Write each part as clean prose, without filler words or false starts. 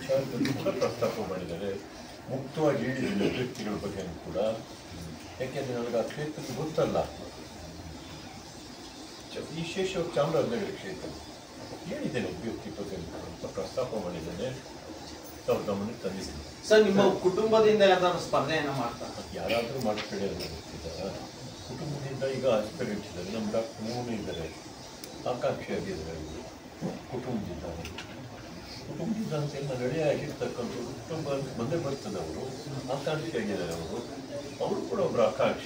ವಿಚಾರದಲ್ಲಿ ಕೂಡ ಪ್ರಸ್ತಾಪ ಮಾಡಿದ್ದಾರೆ. ಮುಕ್ತವಾಗಿ ಹೇಳಿದ್ದೀನಿ ಅಭ್ಯರ್ಥಿಗಳ ಬಗ್ಗೆ ಕೂಡ. ಯಾಕೆಂದರೆ ನನಗೆ ಆ ಕ್ಷೇತ್ರ ಗೊತ್ತಲ್ಲ. ವಿಶೇಷವಾಗಿ ಚಾಮರಾಜನಗರ ಕ್ಷೇತ್ರ ಹೇಳಿದ್ದೇನೆ ಅಭ್ಯರ್ಥಿ ಬಗ್ಗೆ ಅಂತ ಪ್ರಸ್ತಾಪ ಮಾಡಿದ್ದೇನೆ. ಅವ್ರ ಗಮನಕ್ಕೆ ತಂದಿದ್ದೀನಿ. ಸರ್, ನಿಮ್ಮ ಕುಟುಂಬದಿಂದ ಯಾವ್ದಾದ್ರು ಸ್ಪರ್ಧೆಯನ್ನು ಮಾಡ್ತಾರೆ? ಯಾರಾದರೂ ಮಾಡ್ಕೊಳ್ಳಿ ಅಂತ ಗೊತ್ತಿದ್ದಾರೆ. ಕುಟುಂಬದಿಂದ ಈಗ ಆಸ್ಪಿರೆಂಟ್ಸ್ ಇದ್ದಾರೆ. ನಮ್ಮ ಡಾಕ್ಟರ್ ಮೋಹನ್ ಇದ್ದಾರೆ, ಆಕಾಂಕ್ಷಿಯಾಗಿದ್ದಾರೆ. ಕುಟುಂಬದಿಂದ ಅಂತ ಎಲ್ಲ ನಡೆಯಾಗಿರ್ತಕ್ಕಂಥ ಕುಟುಂಬ ಬಂದೇ ಬರ್ತದೆ. ಅವರು ಆಕಾಂಕ್ಷಿಯಾಗಿದ್ದಾರೆ. ಅವರು ಕೂಡ ಒಬ್ಬರು ಆಕಾಂಕ್ಷಿ.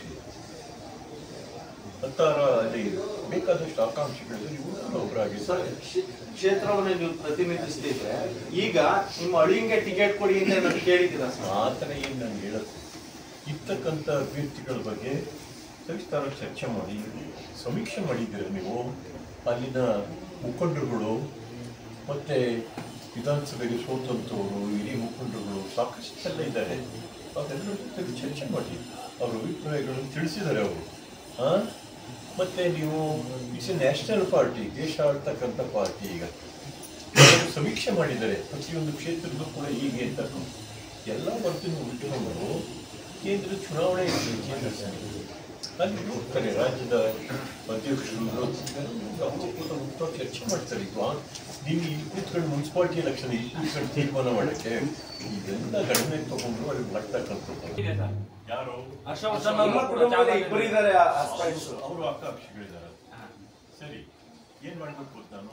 ಹತ್ತಾರ ಅಲ್ಲಿ ಬೇಕಾದಷ್ಟು ಆಕಾಂಕ್ಷಿಗಳಿದ್ದಾರೆ. ಇವರು ಕೂಡ ಒಬ್ಬರಾಗಿದ್ದಾರೆ. ಕ್ಷೇತ್ರವನ್ನು ನೀವು ಪ್ರತಿನಿಧಿಸ್ತಿದ್ರೆ ಈಗ ನಿಮ್ಮ ಅಳಿಯಂಗೆ ಟಿಕೆಟ್ ಕೊಡಿ ಅಂತ ನಾನು ಕೇಳಿದ್ದೀರಾ? ಆ ಥರ ಏನು ನಾನು ಹೇಳುತ್ತೆ. ಇರ್ತಕ್ಕಂಥ ಅಭ್ಯರ್ಥಿಗಳ ಬಗ್ಗೆ ಸವಿಸ್ತಾರ ಚರ್ಚೆ ಮಾಡಿ ಸಮೀಕ್ಷೆ ಮಾಡಿದ್ದೀರ ನೀವು. ಅಲ್ಲಿನ ಮುಖಂಡರುಗಳು ಮತ್ತು ವಿಧಾನಸಭೆಗೆ ಸೋತಂಥವರು ಹಿರಿಯ ಮುಖಂಡರುಗಳು ಸಾಕಷ್ಟೆಲ್ಲ ಇದ್ದಾರೆ. ಅದೆಲ್ಲರ ಜೊತೆಗೆ ಚರ್ಚೆ ಮಾಡಿ ಅವರ ಅಭಿಪ್ರಾಯಗಳನ್ನು ತಿಳಿಸಿದ್ದಾರೆ ಅವರು. ಮತ್ತು ನೀವು ಇಟ್ಸ್ ಎ ನ್ಯಾಷನಲ್ ಪಾರ್ಟಿ, ದೇಶ ಆಡ್ತಕ್ಕಂಥ ಪಾರ್ಟಿ. ಈಗ ಸಮೀಕ್ಷೆ ಮಾಡಿದ್ದಾರೆ ಪ್ರತಿಯೊಂದು ಕ್ಷೇತ್ರದಲ್ಲೂ ಕೂಡ ಹೀಗೆ ಅಂತ. ಎಲ್ಲ ವರ್ಗನೂ ಇಟ್ಟುಕೊಂಡು ಕೇಂದ್ರ ಚುನಾವಣೆ ಇರ್ತದೆ. ಕೇಂದ್ರ ಸಮಿತಿ ಅಲ್ಲಿ ಹೋಗ್ತಾರೆ. ರಾಜ್ಯದ ಅಧ್ಯಕ್ಷರು ಮುಕ್ತ ಚರ್ಚೆ ಮಾಡ್ತಾರೆ. ನೀವು ಇಲ್ಲಿ ಕೂತ್ಕೊಂಡು ಮುನ್ಸಿಪಾಲಿಟಿ ಎಲೆಕ್ಷನ್ ಇಲ್ಲಿ ಕೂತ್ಕೊಂಡು ತೀರ್ಮಾನ ಮಾಡೋಕ್ಕೆ ಇದೆಲ್ಲ ಗಣನೆ ತಗೊಂಡು ಅಲ್ಲಿ ಮಾಡ್ತಕ್ಕಂಥದ್ದು. ಯಾರು ಅವರು ಆಕಾಂಕ್ಷಿಗಳಿದ್ದಾರೆ. ಸರಿ, ಏನ್ ಮಾಡ್ಬೇಕು ನಾನು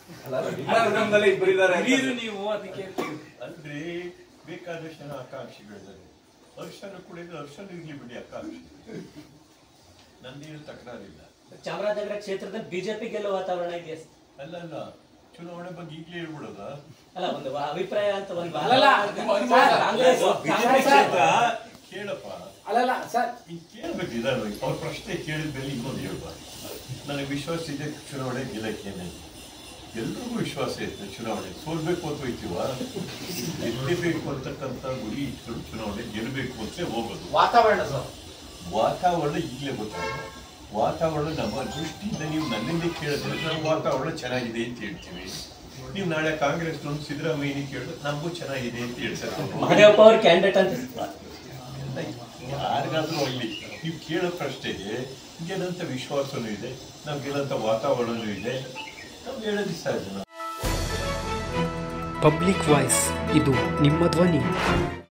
ಅಲ್ರಿ, ಬೇಕಾದಷ್ಟು ಜನ ಆಕಾಂಕ್ಷಿಗಳಿದ್ದಾರೆ. ಹರ್ಷನ ಕೂಡ ಇದ್ರೆ ಹರ್ಷನ ಇರ್ಲಿ ಬಿಡಿ ಆಕಾಂಕ್ಷಿ. ನಂದೇನು ತಕರಾರಿಲ್ಲ. ಚಾಮರಾಜನಗರ ಕ್ಷೇತ್ರದಲ್ಲಿ ಬಿಜೆಪಿ ಗೆಲ್ಲುವ ವಾತಾವರಣ ಇದೆಯಾ? ಅಲ್ಲ, ಚುನಾವಣೆ ಬಗ್ಗೆ ಈಗಲೇ ಹೇಳ್ಬಿಡೋದ? ಅಲ್ಲ, ಒಂದು ಅಭಿಪ್ರಾಯ ಅಂತ ಒಂದು ಕೇಳಪ್ಪ. ಅಲ್ಲಲ್ಲ ಸರ್, ಈಗ ಕೇಳ್ಬೇಕು. ಇದಾರ ಅವ್ರ ಪ್ರಶ್ನೆ ಕೇಳಿದ ಮೇಲೆ ಇನ್ನೊಂದು ಹೇಳ್ಬಾರ್ದು. ನನಗೆ ವಿಶ್ವಾಸ ಇದೆ ಚುನಾವಣೆ ಗೆಲ್ಲಕ್ಕೇನೆ. ಎಲ್ರಿಗೂ ವಿಶ್ವಾಸ ಇರ್ತದೆ. ಚುನಾವಣೆ ಸೋಲ್ಬೇಕು ಅಂತ ಹೋಯ್ತೀವ, ಗೆಲ್ಲಬೇಕು ಅಂತಕ್ಕಂಥ ಗುರಿ ಇಟ್ಕೊಂಡು ಚುನಾವಣೆ ಗೆಲ್ಲಬೇಕು ಅಂತ ಹೋಗೋದು. ವಾತಾವರಣ ಈಗಲೇ ಗೊತ್ತಾಗುತ್ತೆ. ವಾತಾವರಣ ನಮ್ಮ ದೃಷ್ಟಿಯಿಂದ ನೀವು ನನ್ನಿಂದ ಕೇಳಿದ್ರೆ ನಾವು ವಾತಾವರಣ ಚೆನ್ನಾಗಿದೆ ಅಂತ ಹೇಳ್ತೀವಿ. ನೀವು ನಾಳೆ ಕಾಂಗ್ರೆಸ್ ಸಿದ್ದರಾಮಯ್ಯ ಕೇಳಿದ್ರೆ ನಮಗೂ ಚೆನ್ನಾಗಿದೆ ಅಂತ ಹೇಳ್ತಾರೆ. ಯಾರಿಗಾದ್ರೂ ಅಲ್ಲಿ ನೀವು ಕೇಳೋ ಪ್ರಶ್ನೆಗೆ ಗೆಲ್ಲಂತ ವಿಶ್ವಾಸನೂ ಇದೆ, ನಾವು ಗೆಲ್ಲಂತ ವಾತಾವರಣನೂ ಇದೆ. ನಾವು ಹೇಳೋದು ಸಹಜ. ಪಬ್ಲಿಕ್ ವಾಯ್ಸ್, ಇದು ನಿಮ್ಮ ಧ್ವನಿ.